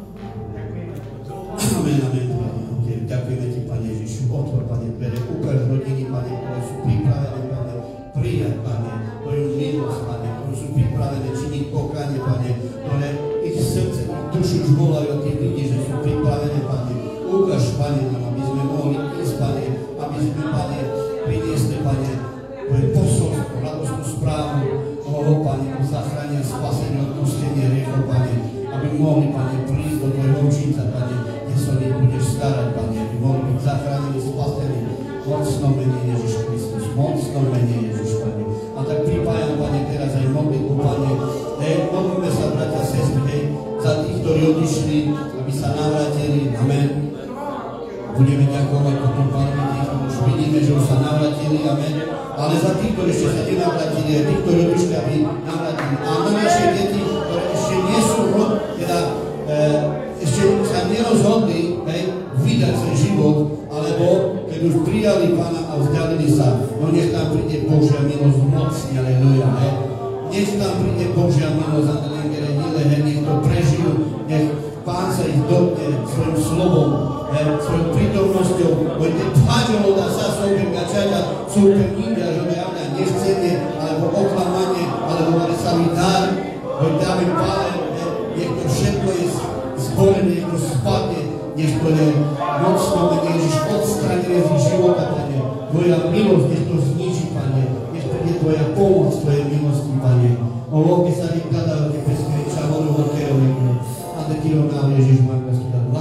Amen, amen, Pane. Ďakujeme Ti, Pane Ježišu. Otvor, Pane, dvere, ukáž rodiny, Pane, ktoré sú pripravené, Pane, prijať, Pane, Tvoju milosť, Pane, ktoré sú pripravené činiť pokánie, Pane, ktoré ich srdce, ich dušu už volajú a Ty vidíš, že sú pripravené, Pane. Ukáž, Pane, nám, aby sme mohli ísť, Pane, aby sme, Pane, priniesli, Pane, Tvoje posolstvo, radostnú správu, Pane, o zachránenia, spasenia, odpustenia hriechov, Pane, aby mohli, Pane, prísť do Tvojho učinca, Pane, kde sa o nich budeš starať, Pane, aby mohli byť zachránení, spasení. Mocno mene Ježiš Kristus, mocno mene Ježiš, Pane. A tak pripájam, Pane, teraz aj modlitbu, Pane. Modlíme sa, bratia a sestry, za tých, ktorí odišli, aby sa navrátili. Amen. Budeme ďakovať potom, Pane, tých, už vidíme, že už sa navrátili. Amen. Ale za tých, ktorí ešte sa nenavrátili, aj tých, ktorí odišli, aby navrátili. A na naše deti, ktoré ešte nie sú, teda ešte sa nerozhodli, vydať svoj život, alebo keď už prijali Pána a vzdialili sa, no nech tam príde Božia milosť mocne, aleluja, nech tam príde Božia milosť, nech to prežijú, nech Pán sa ich dotkne svojim slovom, svojou prítomnosťou, budete páďolo da sa súpem gačaťa, súpem india, že by javňa nechcenie, alebo oklamanie, alebo varesavý dar, hoď dáme Páne, nech to všetko je zborené, nech to spadne, nech to je mocno, nech Ježiš odstranené z ich života, Pane. Tvoja milosť, nech to zničí, Pane. Nech to je Tvoja pomoc, Tvojej milosti, Pane. O loke sa nekladá, keď pesme čavoru hokerovým. A te ti rovnáme, Ježiš, Marka,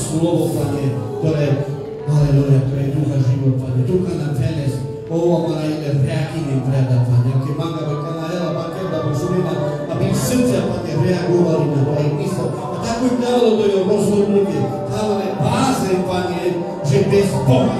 slovo, Pane, ktoré, aleluja, ktoré je ducha život, Pane. Ducha nám venes, amara ile reaktivním preda, Pane. Aké manga kanahela, bakenda, božumina, aby ich srdcia, Pane, reagovali na to ich mysl. A tako im dalo do jeho rozhodnutie. Dávame báze, Pane, že bez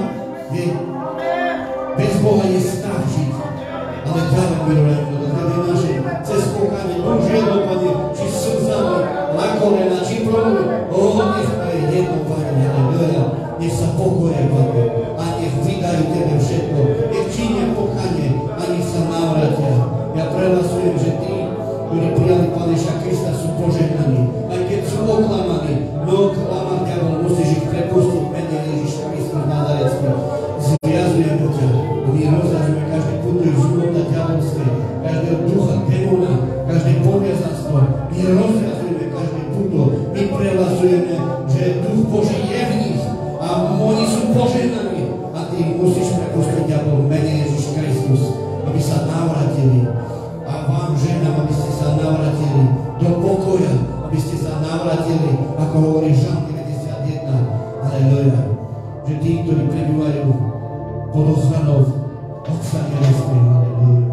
Boha je strach žiť. Ale dávame milovanie, aby naše cez pokánie Božielo, Pane, či srdcami, na kolena, či promu, nech to je jedno, Pane, aleluja. Nech sa pokoje, Pane, a nech vydajú Tebe všetko. Nech činia pokánie a nech sa navratia. Ja prehlasujem, že tí, ktorí prijali Páneša Krista, sú požehnaní. Aj keď sú oklamaní, no klamám diabol, musíš ich prepustiť mene Ježiša Krista Nazarecký. Zviazujeme ťa a my rozľažujeme každý pútuj života diabolské, každého ducha, démona, každé poviazanstvo. My rozľažujeme každé púto. My prehlasujeme, že duch Boží je v nich a oni sú požehnaní. A ty musíš prepustiť diabol v mene Ježiš Kristus, aby sa navratili. A vám ženám, aby ste sa navratili do pokoja, aby ste sa navratili, ako hovorí Žalm 91. Aleluja. Že tí, ktorí prebývajú pod ochranou Otca Nebeského, aleluja.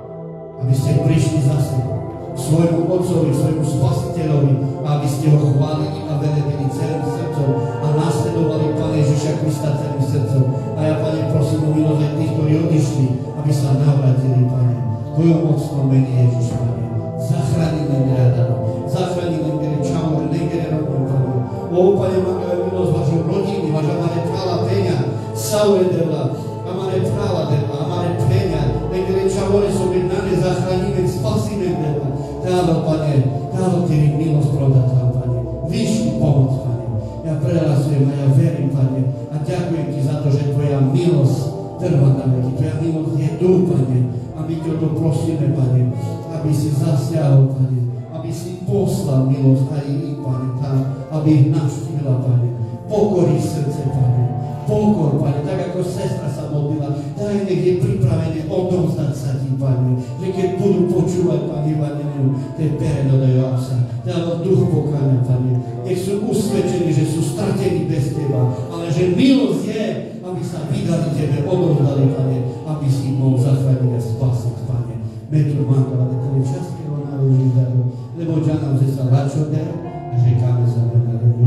Aby ste prišli zase k svojmu Otcovi, k svojmu Spasiteľovi, aby ste ho chválili a veledili celým srdcom a nasledovali Pána Ježiša Krista celým srdcom. A ja, Pane, prosím o milosť aj tých, ktorí odišli, aby sa navratili, Pane. Tvojom mocnom mene Ježiš, Pane. Zachráni nám radano. Zachráni nám čamor, negere rokom, Pane. Pane, máme milosť vašou rodiny, vaša mane práva peňa, saure devla, a mane práva devla, a mane peňa, negere čamore sobie nane zachránime, spasíme devla. Tálo, Pane, tálo Ty milosť prodatá, Pane. Vyšli pomoc, Pane. Ja prehlasujem a ja verím, Pane, a ďakujem Ti za to, že Tvoja milosť trvá na veky. Tvoja milosť je tu, Pane. A my Ťa to prosíme, Pane, aby si zasiahol, Pane, aby si poslal milosť aj ich, Pane, tam, aby ich navštívila, Pane. Pokorí srdce, Pane. Pokor, Pane, tak ako sestra sa modlila, daj nech je pripravené odovzdať sa Ti, Pane. Že keď budú počúvať, Pane, Evangelium, tie pereno dajú sa. Dáva duch pokáňa, Pane. Nech sú usvedčení, že sú stratení bez Teba, ale že milosť je, aby sa vydali Tebe, odovzdali, Pane, aby si ich mohol zachrániť a spasiť, Pane. Metru mánkala, ktoré českého nároží dajú, lebo ďanám, že sa lačo dajú a že káme za mňa dajú.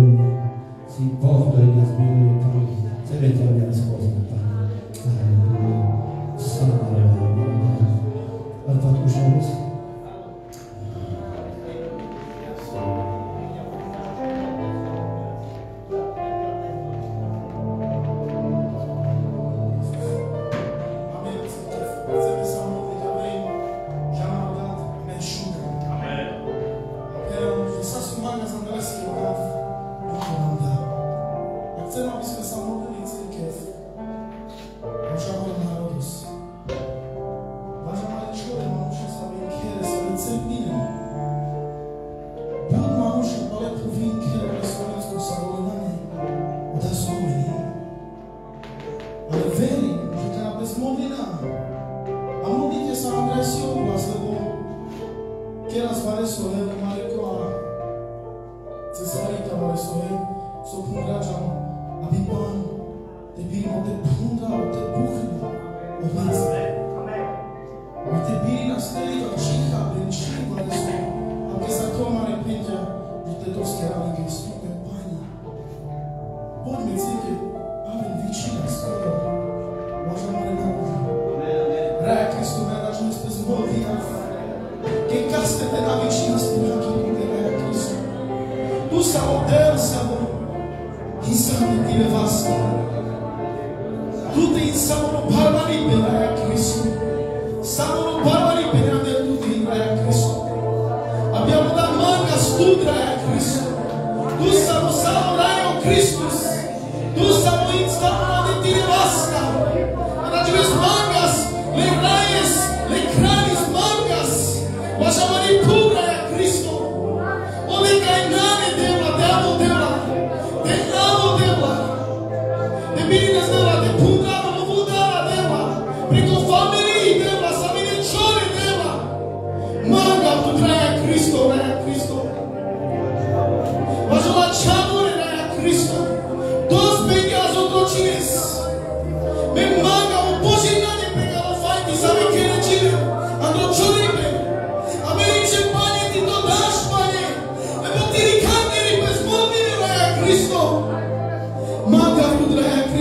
Si Boh, ktorý nás miluje, Pane. Chceme ťa viac poznať, Pane. Aleluja. Sláva, aleluja. Arpátku Šavis. Cristo.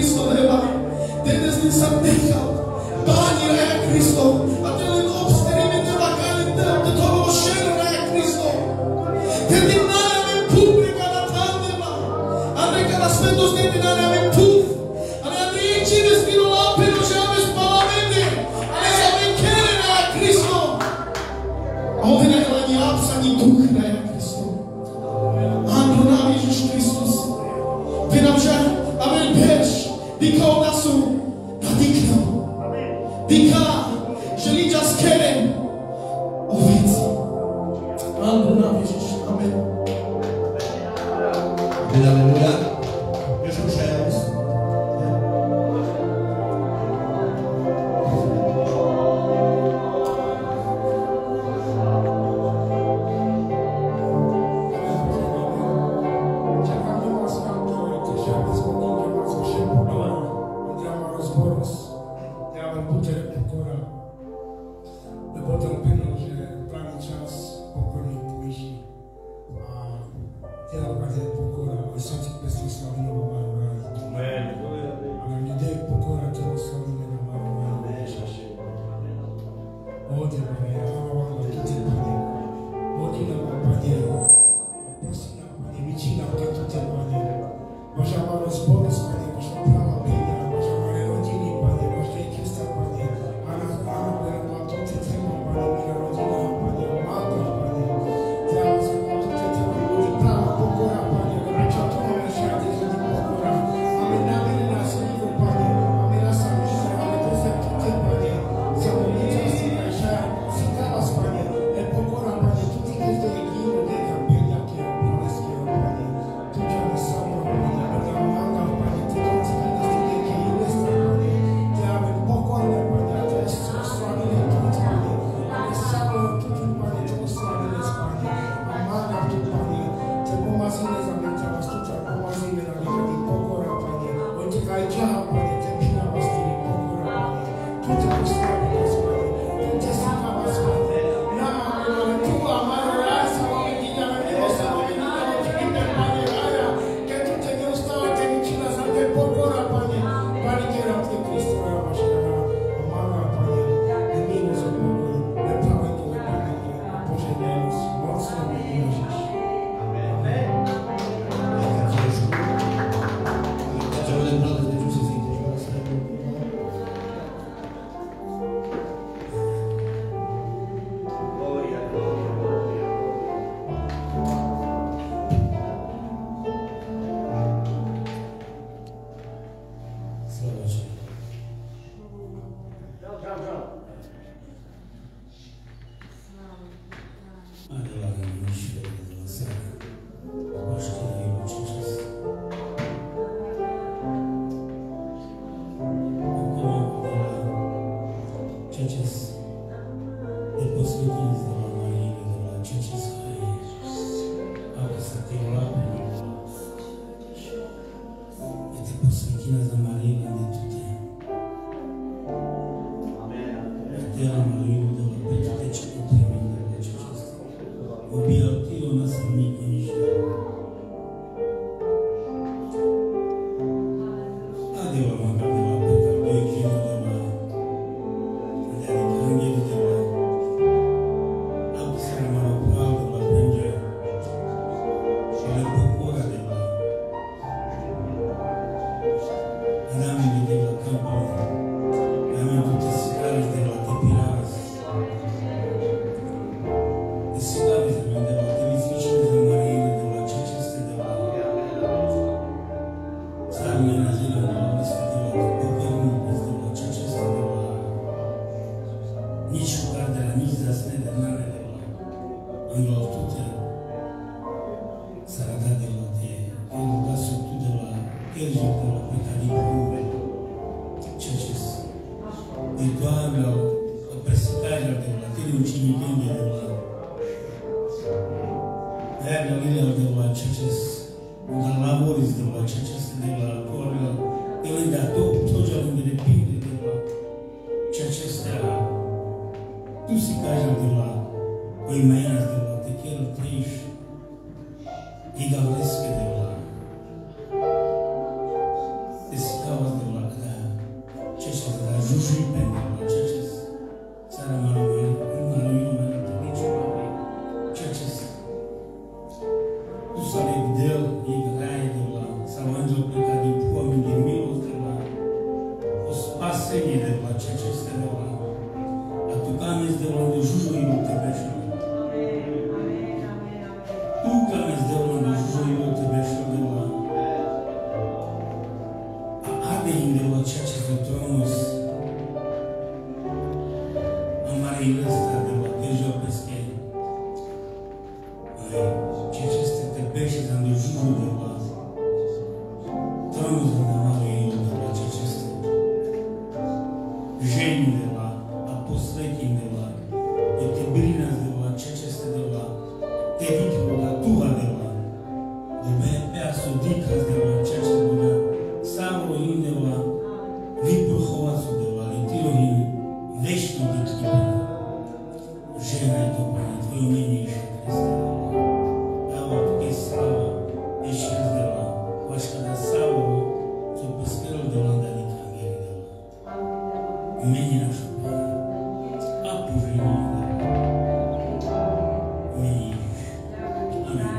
Cristo deva. Dendes din sabdeja. Pani Raja Cristo. A telen obsterime deva kalite. Te tolo oshelo Raja Cristo. Te dinara men publika na tandema. Andreka na svendos ne dinara men puf. Ale andrici vestino apero jave spavamente. Ale saben kere Raja Cristo. Ovdje ni apsa ni duh Raja Cristo. Ando nam Iisus Hristos. Vinam že amen běž. Dika u nasu. Radikno. Dika. Želíča s kerem. Ovic. Ando nam Iisus. Amen. Aleluia. Još ušajamo se. Esse caos dikaz dela češće bude samo im dela vypruchovacu dela i tyrohy veštú dikti žena je to Pane Tvoje umenejšie Krista dáva Tvoje slava ešte dela vaška da samo co peskero dela da nikam jeri dela umeni našu Pane a požení dela umeni Amen.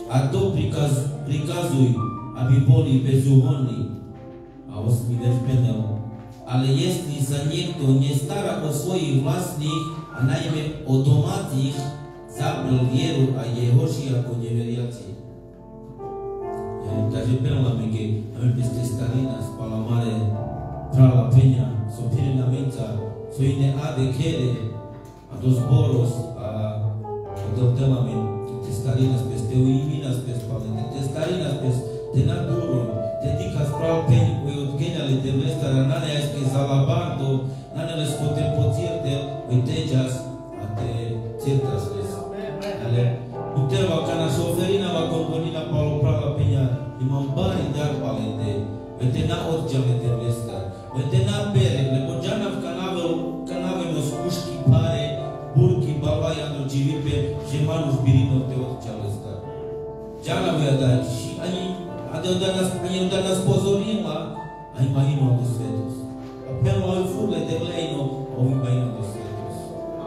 a to prikazuj, aby boli bezúhonní a osmideľpenou. Ale jestli sa niekto nestará o svojich vlastných a najmä o domácich, zabrel vieru a je horší ako neveriaci. Takže peľame, že ame peste starina spala mare prala peňa, so pirena menca, so ine ade kere, a do zboros, a do telame, te starina spes, te uimina spes palen, te starina spes, te naturo, te dicas pral peñi, oi od geniale te vestara, nane aske zalabardo, nane les pote pocirte, oi tejas, a te cirtas les. Ale, Uterva kana soferina va componina palo prala peña, imambari dar palente, oi te na odjale te vestara. Uite na bere, le pođana v kanave nos kuški pare, burki, balvaja, no dživipe, že manu zbirino te odčale star. Džana voja dači, ani od danas pozorila, a imagino do svetos. A pelo oi furle te lejno, ovi imagino do svetos.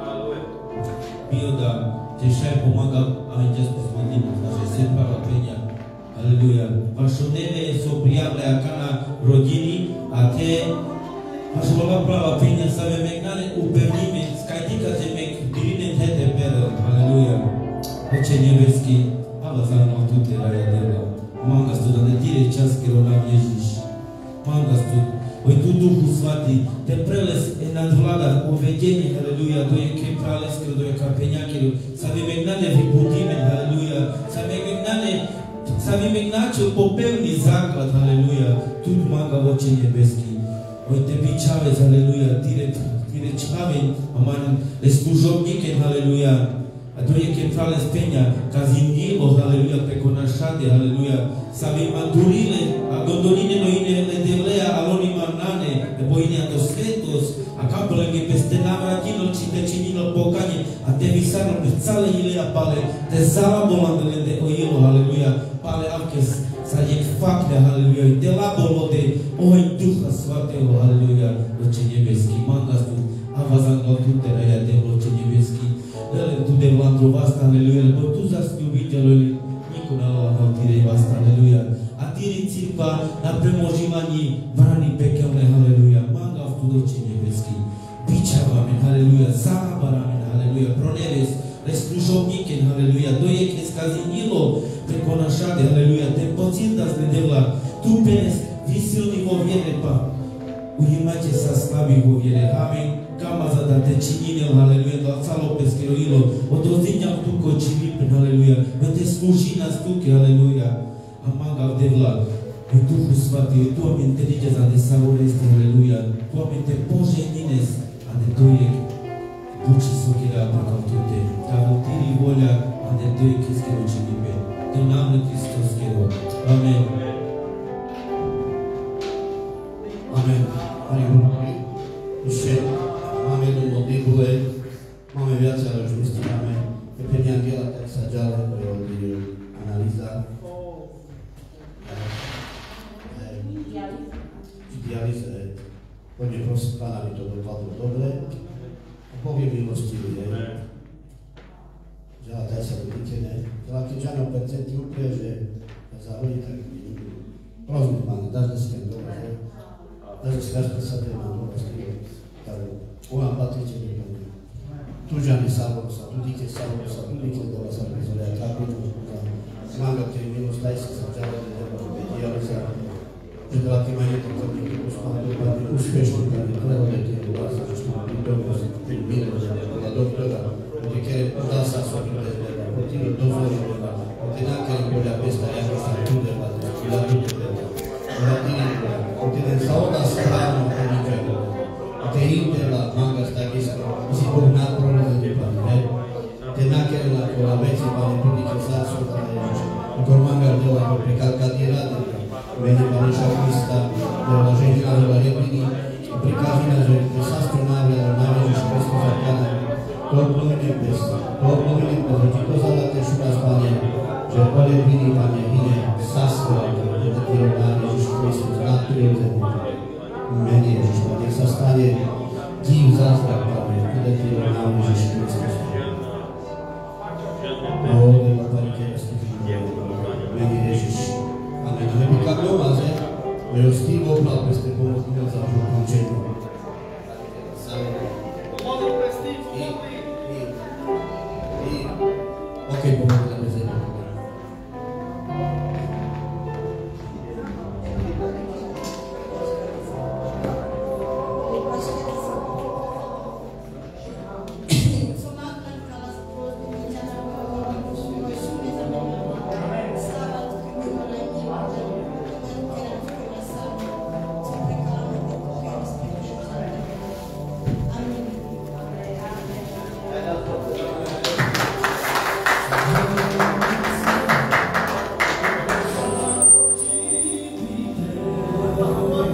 Bio da te šaj pomaga, a mi jas posmodlimo, da že se prava penja. Aleluja. Vašo neve so prijavle akana rodini, a te vašo baba prava penja sa ve megnane upevnime, skajtika te mek dirine tete pere. Aleluja. Oče nebeski, ava zanima tu te raja dela. Mangas tu da ne tire čas kero nam Ježiš. Mangas tu, oj tu Duhu Svati, te preles e nadvlada uvedenje, aleluja, do je ke prales kero, do je kapenja kero, sa ve megnane vi budime, aleluja, sa vi megnačil popevni základ, aleluja, tu manga Oče nebeski. Oj te bičavec, aleluja, tire čaven, aman, le služobnike, aleluja, a to je ke prales penja, kazinilo, aleluja, preko našade, aleluja, sa vi mandurile, a gondoline no ine le devlea, aloni manane, lebo ine do svetos, a kapelenge peste navratilo, či te činilo pokanje, a te visarno pe cale ilea pale, te zalabolande de ojilo, aleluja, pale avkes sa jek fakne, aleluja, te labolode, oj Duha Svatého, aleluja, Oče nebeski, mangas tu, avazangol tu te raja te Oče nebeski, lele tu de vlandro vasta, aleluja, lebo tu zas ljubiteľu, niko nalaval tire vasta, aleluja, a tiri cirkva na premožívaní vrany pekelné, aleluja, mangas tu Oče nebeski, bičavame, aleluja, zábarame, aleluja, pro neves, le služobnike, aleluja, dojek neskazinilo preko našade, aleluja, te pocirdas le devla, tu penes visilni vo vjere, pa ujimajte sa slabi vo vjere, amen, kamaza da te činine, aleluja, da calo peskero ilo, odozinjam tu ko čivipen, aleluja, da te služi nas tuke, aleluja, a manga devla, u Duhu Svati, tu amen te diđe za ne savoresti, aleluja, tu amen te poženines, a ne dojek, Buci sokira preko tute, tavo tiri volja, a ne dojek iskero činipe, te name Hristos skero, amen. Amen. Pani Bohu, ešte máme jednu modlitbu, máme viac, ale už nestíhame. Pekne Angela, tak sa ďalej prevodí analýza. Dialýze. Poďme prosiť Pána, aby to dopadlo dobre. A poviem milostivý, že daj sa vidíte, ale keď žiadno percenti úplne, že zahodí, tak prosím Pána, dáš dneska dobre, dáš dneska sa téma dobre, tak ona patríte mi Pane. Tužami Saborosa, tudíte Saborosa, tudíte Dova Saborosa, ja kapinu, smága, ktorý milosť, daj sa ďalej, dialýza, že dala tým aj jedno chodníky, už mám dopadne úspešný, Pane, prehodete do vás, že mám byť dobro, že milosť, na doktora, kde kere dá sa sobí bez deva, potýlo dozvorí deva, kde nákere boľa pesta, ako sa tu deva, ja tu deva, kde ten sa odá správno podnikajú, kde intela, mangas takisto, si Boh nadprorodzený, Pane, kde nákere na kola veci, Pane, tudíte zásom, Pane Ježiš, ako mangar dela, pri kalkatí rady, mene Paneša Krista, dela ženina dela Rebrini, prikáži nás, že sastro návľadom na Ježiš Kristus a Pána, to obnovili bez, že ti pozadáte šuraz, Pane, že po Rebrini, Pane, hine sastro, že ti na Ježiš Kristus, nadprirodzený, mene Ježiš, Pane, nech sa stane div zázrak, Pane, kde ti na Ježiš Kristus. O, dela Pane, keď ste Eu schimb opravdu peste pomocnița za ukončenje. Ok, pomogli da bez Amen.